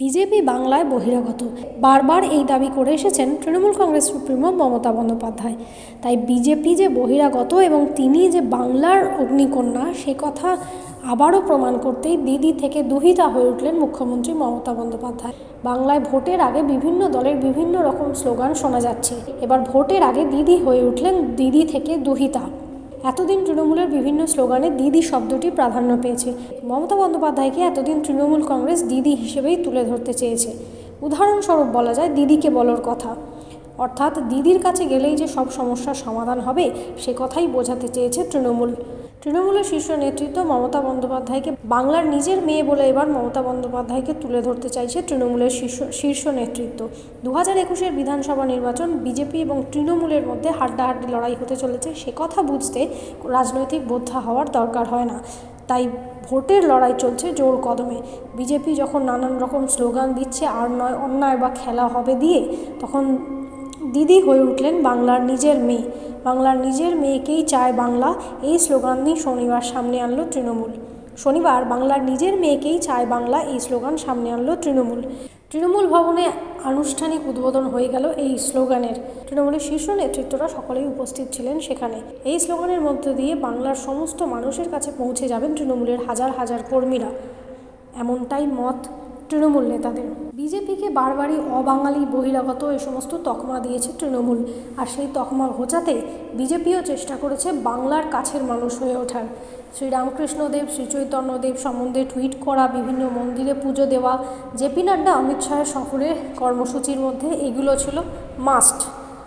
BJP বাংলায় বহিরাগত, বারবার এই দাবি করে এসেছেন তৃণমূল কংগ্রেস সুপ্রিমো মমতা বন্দ্যোপাধ্যায়। তাই বিজেপি যে বহিরাগত এবং তিনি যে বাংলার অগ্নিকন্যা সে কথা আবারও প্রমাণ করতেই দিদি থেকে দুহিতা হয়ে উঠলেন মুখ্যমন্ত্রী মমতা বন্দ্যোপাধ্যায়। বাংলায় ভোটের আগে বিভিন্ন দলের বিভিন্ন রকম স্লোগান শোনা যাচ্ছে, এবার ভোটের আগে দিদি হয়ে উঠলেন দিদি থেকে দুহিতা। এতদিন তৃণমূলের বিভিন্ন স্লোগানে দিদি শব্দটি প্রাধান্য পেয়েছে। মমতা বন্দ্যোপাধ্যায়কে এতদিন তৃণমূল কংগ্রেস দিদি হিসেবেই তুলে ধরতে চেয়েছে। উদাহরণস্বরূপ বলা যায় দিদিকে বলার কথা, অর্থাৎ দিদির কাছে গেলেই যে সব সমস্যার সমাধান হবে সে কথাই বোঝাতে চেয়েছে তৃণমূলের শীর্ষ নেতৃত্ব মমতা বন্দ্যোপাধ্যায়কে বাংলার নিজের মেয়ে বলে এবার মমতা বন্দ্যোপাধ্যায়কে তুলে ধরতে চাইছে তৃণমূলের শীর্ষ নেতৃত্ব। 2021-এর বিধানসভা নির্বাচন বিজেপি এবং তৃণমূলের মধ্যে হাড্ডাহাড্ডি লড়াই হতে চলেছে সে কথা বুঝতে রাজনৈতিক বোদ্ধা হওয়ার দরকার হয় না। তাই ভোটের লড়াই চলছে জোর কদমে। বিজেপি যখন নানান রকম স্লোগান দিচ্ছে আর নয় অন্যায় বা খেলা হবে দিয়ে, তখন দিদি হয়ে উঠলেন বাংলার নিজের মেয়ে। বাংলার নিজের মেয়েকেই চায় বাংলা, এই স্লোগান নিয়ে শনিবার সামনে আনলো তৃণমূল। শনিবার বাংলার নিজের মেয়েকেই চায় বাংলা এই স্লোগান সামনে আনলো তৃণমূল ভবনে আনুষ্ঠানিক উদ্বোধন হয়ে গেল এই স্লোগানের। তৃণমূলের শীর্ষ নেতৃত্বরা সকলেই উপস্থিত ছিলেন সেখানে। এই স্লোগানের মধ্য দিয়ে বাংলার সমস্ত মানুষের কাছে পৌঁছে যাবেন তৃণমূলের হাজার হাজার কর্মীরা, এমনটাই মত তৃণমূল নেতাদের। বিজেপিকে বারবারই অবাঙালি, বহিরাগত এ সমস্ত তকমা দিয়েছে তৃণমূল, আর সেই তকমা ঘোচাতে বিজেপিও চেষ্টা করেছে বাংলার কাছের মানুষ হয়ে ওঠার। শ্রীরামকৃষ্ণদেব, শ্রীচৈতন্যদেব সম্বন্ধে টুইট করা, বিভিন্ন মন্দিরে পুজো দেওয়া, জেপি নাড্ডা, অমিত শাহের সফরের কর্মসূচির মধ্যে এগুলো ছিল মাস্ট।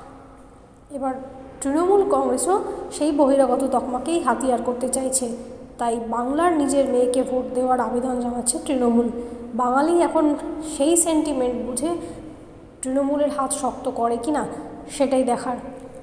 এবার তৃণমূল কংগ্রেসও সেই বহিরাগত তকমাকেই হাতিয়ার করতে চাইছে। তাই বাংলার নিজের মেয়েকে ভোট দেওয়ার আবেদন জানাচ্ছে তৃণমূল। বাঙালি এখন সেই সেন্টিমেন্ট বুঝে তৃণমূলের হাত শক্ত করে কিনা সেটাই দেখার।